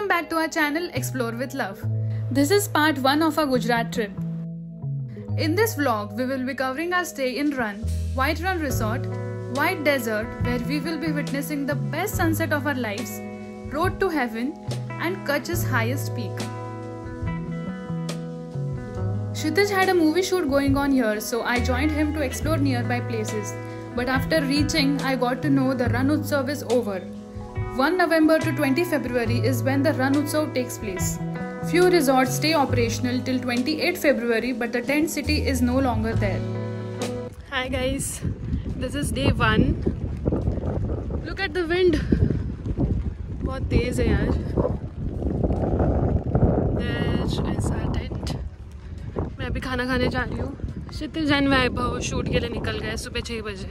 Welcome back to our channel Explore with Love. This is part 1 of our Gujarat trip. In this vlog, we will be covering our stay in Run, White Run Resort, White Desert, where we will be witnessing the best sunset of our lives, Road to Heaven, and Kutch's highest peak. Kshitij had a movie shoot going on here, so I joined him to explore nearby places. But after reaching, I got to know the Run Utsav is over. 1 November to 20 February is when the Run Utsav takes place. Few resorts stay operational till 28 February, but the tent city is no longer there. Hi guys, this is day 1. Look at the wind. बहुत तेज है यार. There is our tent. मैं अभी खाना खाने जा रही हूँ. क्षितिज एंड वैभव शूट के लिए निकल गए सुबह 6 बजे.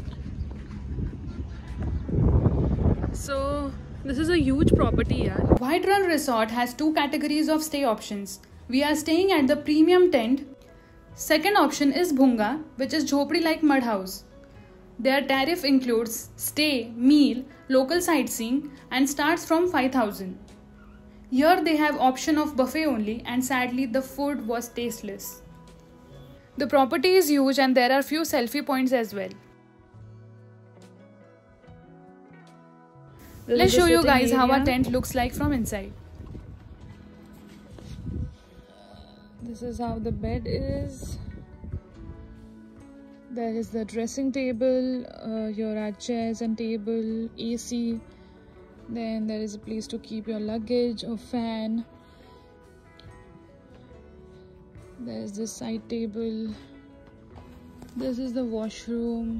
So this is a huge property yaar. White Run Resort has 2 categories of stay options. We are staying at the premium tent. Second option is Bhunga, which is jhopdi like mud house. Their tariff includes stay, meal, local sightseeing and starts from 5,000. Here they have option of buffet only and sadly the food was tasteless. The property is huge and there are few selfie points as well. Let's show you guys how our tent looks like from inside. This is how the bed is. There is the dressing table. Here are chairs and table, AC. Then there is a place to keep your luggage, a fan. There is this side table. This is the washroom.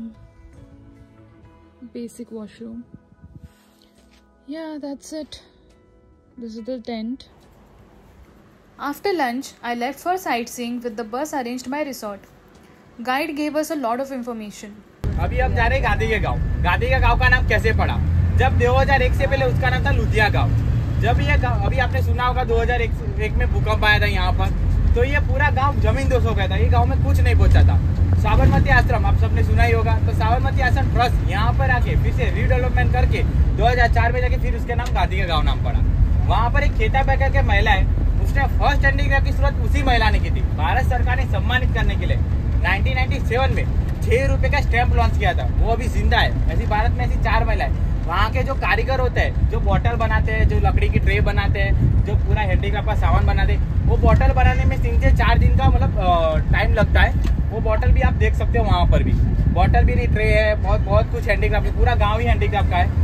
Basic washroom. Yeah, that's it. This is the tent. After lunch, I left for sightseeing with the bus arranged by resort. Guide gave us a lot of information. अभी हम जा रहे हैं गांधी के गांव. गांधी का गांव का नाम कैसे पड़ा? जब 2001 से पहले उसका नाम था लुधिया गांव. जब ये अभी आपने सुना होगा 2001 में भूकंप आया था यहाँ पर, तो ये पूरा गांव जमीन दोष हो गया था. ये गांव में कुछ नहीं बचा था. साबरमती आश्रम आप सबने सुना ही होगा. तो साबरमती आश्रम ट्रस्ट यहाँ पर आके फिर से रीडेवलपमेंट करके 2004 में जाके फिर उसके नाम गांधी का गांव नाम पड़ा. वहाँ पर एक खेता पैकर के महिला है, उसने फर्स्ट हैंडीक्राफ्ट की शुरुआत उसी महिला ने की थी. भारत सरकार ने सम्मानित करने के लिए 1997 में 6 रुपए का स्टैंप लॉन्च किया था. वो अभी जिंदा है. ऐसी भारत में ऐसी 4 महिलाएं. वहाँ के जो कारीगर होते हैं, जो बॉटल बनाते हैं, जो लकड़ी की ट्रे बनाते हैं, जो पूरा हैंडीक्राफ्ट का सामान बनाते हैं, वो बॉटल बनाने में 3 से 4 दिन का मतलब टाइम लगता है. वो बॉटल भी आप देख सकते हो. वहाँ पर भी बॉटल भी नहीं, ट्रे है, बहुत कुछ हैंडीक्राफ्ट है. पूरा गाँव ही हैंडीक्राफ्ट का है.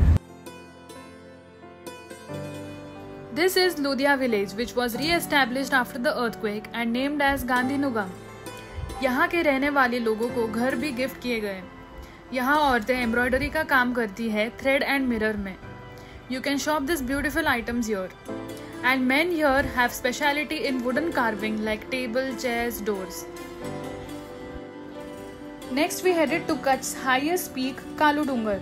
This is Ludia village, which was re-established after the earthquake and named as Gandhinugam. यहाँ के रहने वाले लोगों को घर भी गिफ्ट किए गए. यहाँ औरतें एम्ब्रॉयडरी का काम करती है थ्रेड एंड मिरर में. You can shop this beautiful items here. And men here have speciality in wooden carving like table, chairs, doors. Next we headed to Kutch's highest peak, Kalu Dungar.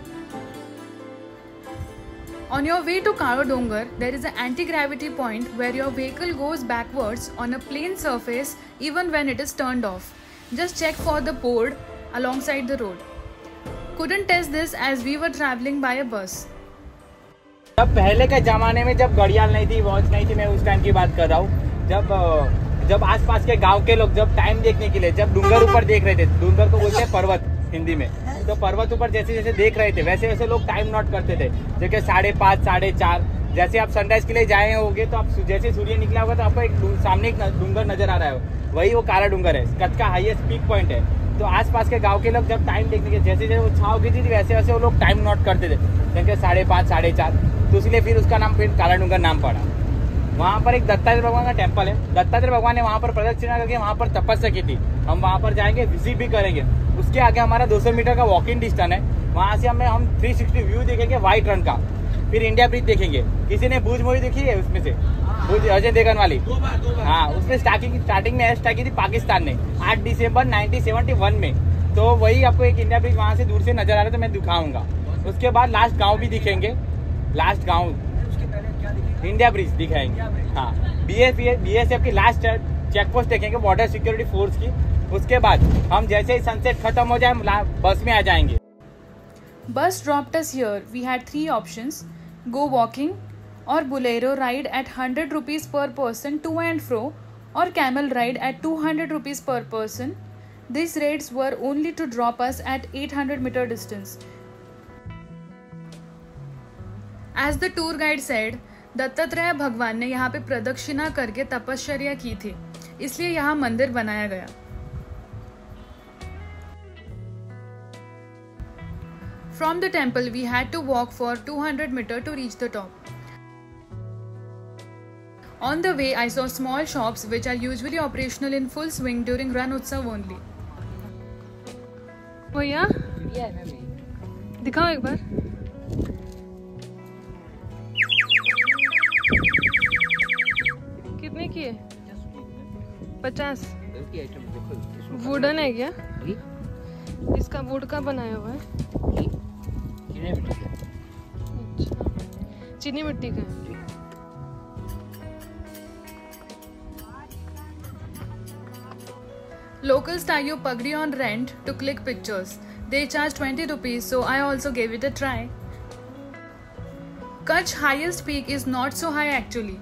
On your way to Kalu Dungar, there is an anti-gravity point where your vehicle goes backwards on a plain surface even when it is turned off. Just check for the board alongside the road. Couldn't test this as we were traveling by a bus. जब पहले के जमाने में जब घड़ियाल नहीं थी, watch नहीं थी, मैं उस टाइम की बात कर रहा हूँ. जब आसपास के गांव के लोग जब टाइम देखने के लिए जब डूंगर ऊपर देख रहे थे, डूंगर को बोलते हैं पर्वत हिंदी में, तो पर्वत ऊपर जैसे जैसे देख रहे थे वैसे वैसे लोग टाइम नोट करते थे. जैसे 5:30, 4:30. जैसे आप सनराइज के लिए जाए होंगे तो आप जैसे सूर्य निकला होगा तो आपको एक सामने एक डूंगर नजर आ रहा है. वही वो काला डूंगर है. कच्छ का हाईएस्ट पीक पॉइंट है. तो आसपास के गांव के लोग जब टाइम देखने के जैसे जैसे वो छाव गिरती थी वैसे वैसे वो लोग टाइम नोट करते थे. जैसे 5:30, 4:30. तो इसलिए फिर उसका नाम फिर काला डूंगर नाम पड़ा. वहाँ पर एक दत्तात्रेय भगवान का टेम्पल है. दत्तात्रेय भगवान ने वहाँ पर प्रदक्षिणा करके वहाँ पर तपस्या की थी. हम वहाँ पर जाएंगे, विजिट भी करेंगे. उसके आगे हमारा 200 मीटर का वॉकिंग डिस्टेंस है. वहाँ से हम 360 व्यू देखेंगे व्हाइट रन का. फिर इंडिया ब्रिज देखेंगे. किसी ने भूज मूवी देखी है? उसमें से भूज अजय देवगन वाली. हाँ, उसमें स्टार्टिंग में स्टार्ट की थी पाकिस्तान ने 8 दिसंबर 1971 में. तो वही आपको एक इंडिया ब्रिज वहाँ से दूर से नजर आ रहा है, तो मैं दिखाऊंगा. उसके बाद लास्ट गाँव भी दिखेंगे. लास्ट गाँव इंडिया ब्रिज दिखाएंगे. हाँ, BSF की लास्ट चेक पोस्ट देखेंगे, बॉर्डर सिक्योरिटी फोर्स की. उसके बाद हम जैसे ही सनसेट खत्म हो जाए बस में आ जाएंगे. Bus dropped us here. We had 3 options: go walking, or Bolero ride at 100 rupees per person to and fro, or camel ride at 200 rupees per person. These rates were only to drop us at 800-meter distance. As the tour guide said, Dattatreya भगवान ने यहाँ पे प्रदक्षिणा करके तपश्चर्या की थी, इसलिए यहाँ मंदिर बनाया गया. From the temple, we had to walk for 200 meters to reach the top. On the way, I saw small shops which are usually operational in full swing during Ran Utsav only. भैया दिखाओ एक बार. कितने की है? 50. Wooden है क्या? इसका would का बनाया हुआ है? अच्छा, चीनी मिट्टी का है. Locals tie you pagdi on rent to click pictures. They charge 20 rupees, so I also gave it a try. Kutch's highest peak is not so high actually.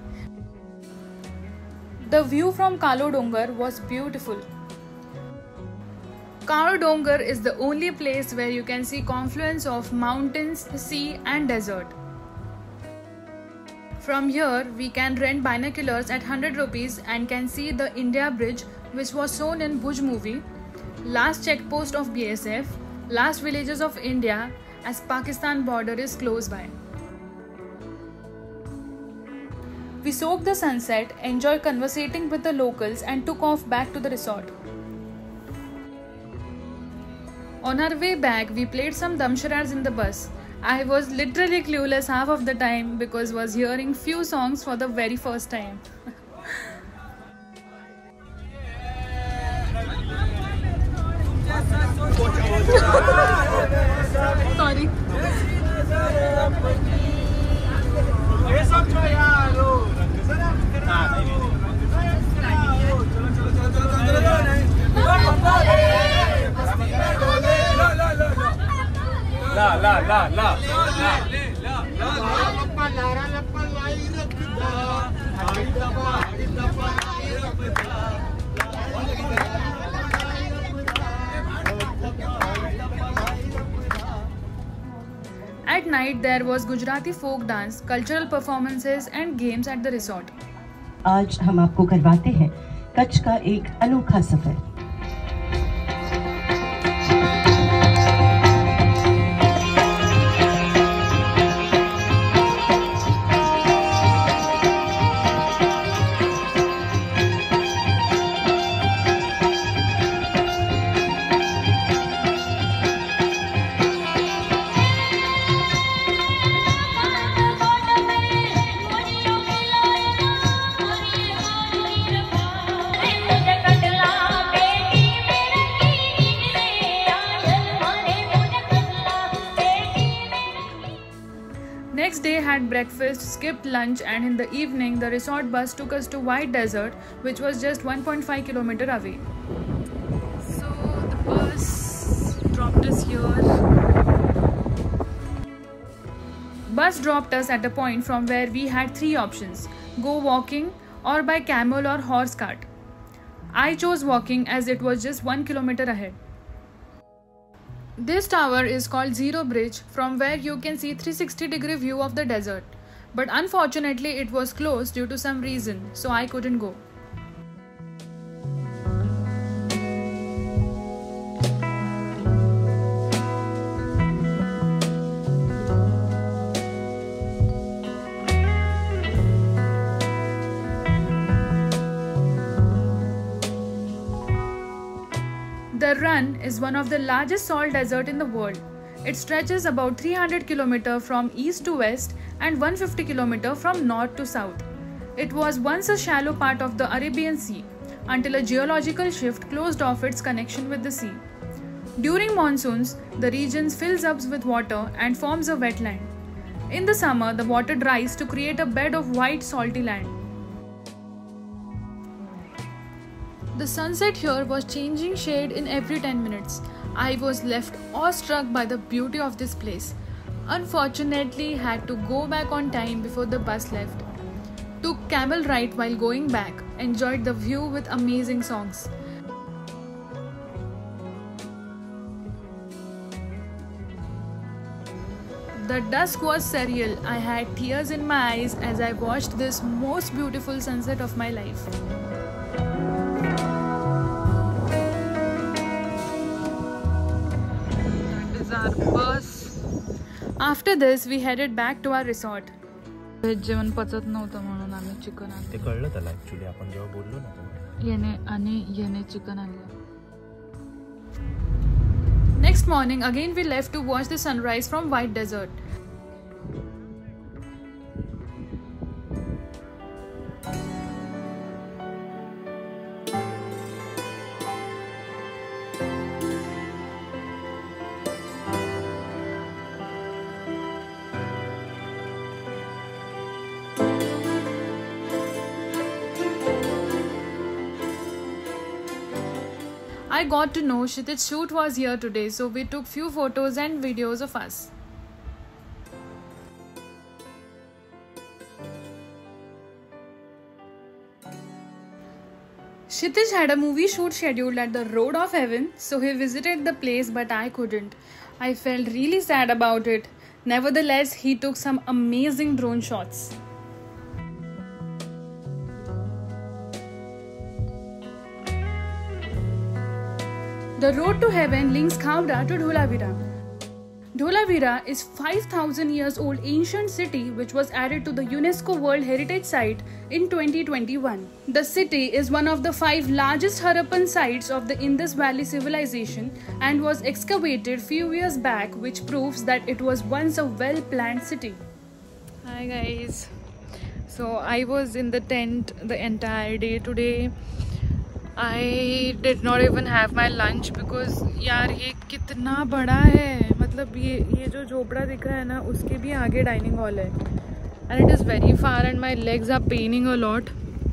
The view from Kalo Dongar was beautiful. Kalo Dongar is the only place where you can see confluence of mountains, sea and desert. From here, we can rent binoculars at 100 rupees and can see the India Bridge, which was shown in Bhuj movie, last checkpost of BSF, last villages of India as Pakistan border is close by. We soaked the sunset, enjoyed conversating with the locals and took off back to the resort. On our way back, we played some damsharars in the bus. I was literally clueless half of the time because was hearing few songs for the very first time. Sorry. At night, there was Gujarati folk dance, cultural performances and games at the resort. आज हम आपको करवाते हैं कच्छ का एक अनोखा सफर. Next day had breakfast, skipped lunch and in the evening the resort bus took us to White Desert, which was just 1.5 km away. So the bus dropped us here. Bus dropped us at a point from where we had three options: go walking or by camel or horse cart. I chose walking as it was just 1 km ahead. This tower is called Zero Bridge, from where you can see 360-degree view of the desert. But unfortunately it was closed due to some reason, so I couldn't go. The Run is one of the largest salt deserts in the world. It stretches about 300 km from east to west and 150 km from north to south. It was once a shallow part of the Arabian Sea until a geological shift closed off its connection with the sea. During monsoons, the region fills up with water and forms a wetland. In the summer, the water dries to create a bed of white salty land. The sunset here was changing shade in every 10 minutes. I was left awestruck by the beauty of this place. Unfortunately, had to go back on time before the bus left. Took camel ride while going back. Enjoyed the view with amazing songs. The dusk was surreal. I had tears in my eyes as I watched this most beautiful sunset of my life. That is our bus. After this, we headed back to our resort. जेवण पचत नव्हतं म्हणून आम्ही chicken आणलं. ते कळलं त्याला actually आपण जेव्हा बोललो ना येणे चिकन आणलं. Next morning, again we left to watch the sunrise from White Desert. I got to know Kshitij's shoot was here today, so we took few photos and videos of us. Kshitij had a movie shoot scheduled at the Road of Heaven, so he visited the place, but I couldn't. I felt really sad about it. Nevertheless, he took some amazing drone shots. The road to heaven links Khavda to Dholavira. Dholavira is 5,000 years old ancient city which was added to the UNESCO World Heritage Site in 2021. The city is one of the 5 largest Harappan sites of the Indus Valley civilization and was excavated few years back, which proves that it was once a well-planned city. Hi guys. So I was in the tent the entire day today. I did not even have my lunch because यार ये कितना बड़ा है, मतलब ये जो झोपड़ा दिख रहा है ना उसके भी आगे डाइनिंग हॉल है and it is very far and my legs are paining a lot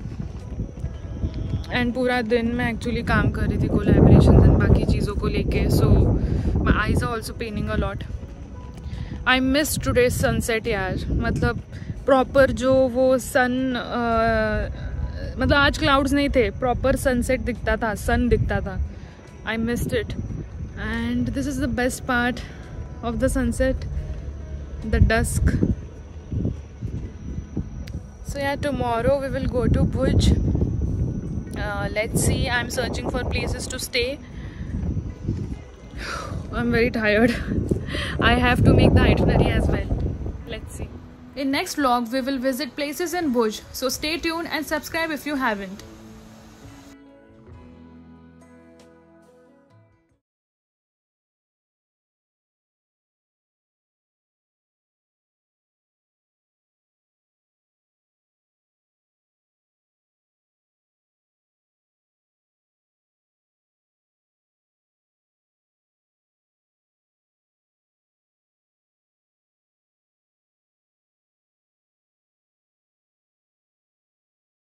and पूरा दिन मैं actually काम कर रही थी collaborations and बाकी चीज़ों को लेके, so my eyes are also paining a lot. I missed today's sunset यार, मतलब proper जो वो sun मतलब आज क्लाउड्स नहीं थे, प्रॉपर सनसेट दिखता था, सन दिखता था. I missed it and this is the best part of the sunset, the dusk. So yeah tomorrow we will go to Bhuj. Let's see, I am searching for places to stay. I am very tired. I have to make the itinerary as well. Let's see. In next vlog, we will visit places in Bhuj, so stay tuned and subscribe if you haven't.